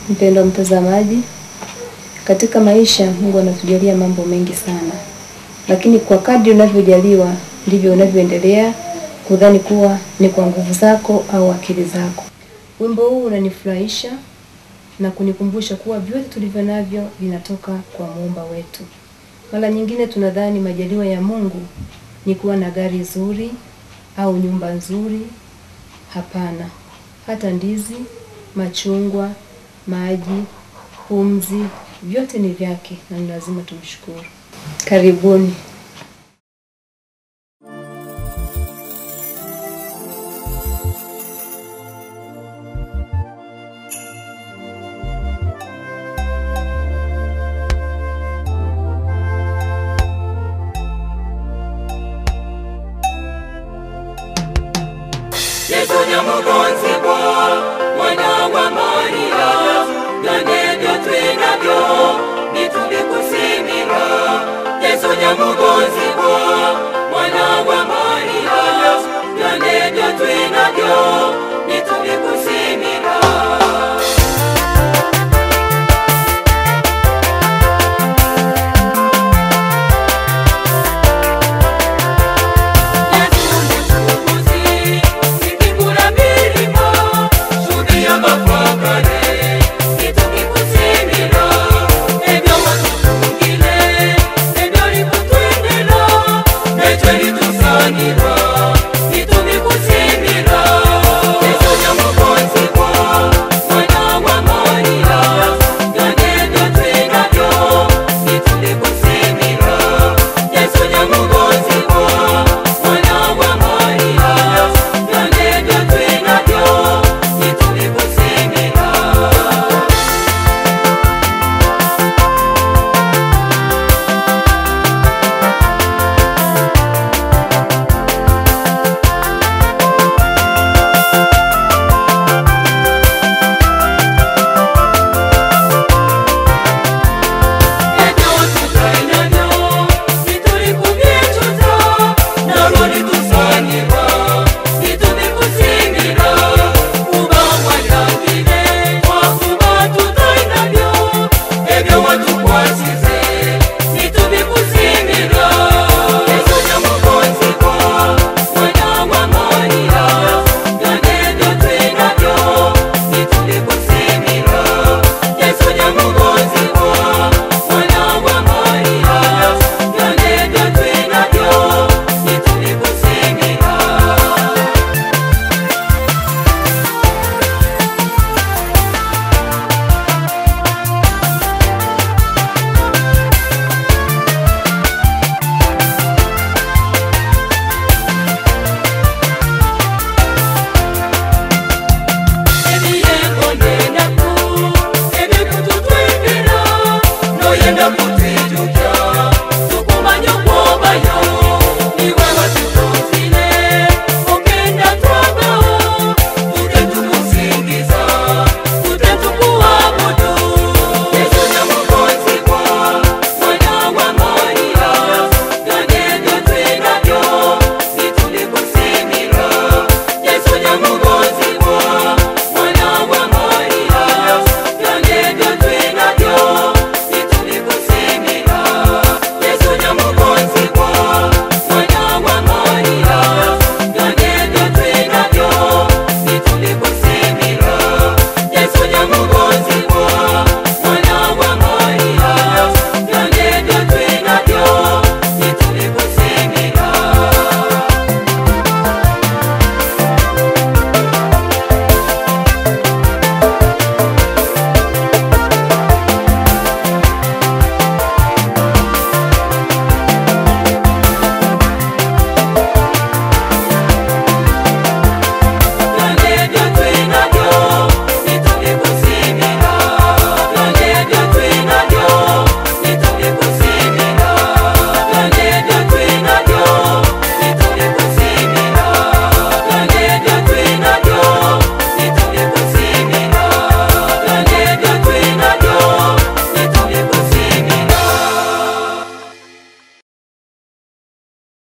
Mpendwa mtazamaji, katika maisha Mungu anatujalia mambo mengi sana. Lakini kwa kadri unavyojaliwa ndivyo unavyoendelea kudhani kuwa ni kwa nguvu zako au akili zako. Wimbo huu unanifurahisha na kunikumbusha kuwa vyote tulivyo navyo vinatoka kwa Muumba wetu. Mara nyingine tunadhani majaliwa ya Mungu ni kuwa na gari zuri au nyumba nzuri. Hapana. Hata ndizi, machungwa, maji, pumzi, vyote ni vyake na ni lazima tumshukuru. Karibuni. Yesu nyamugonzi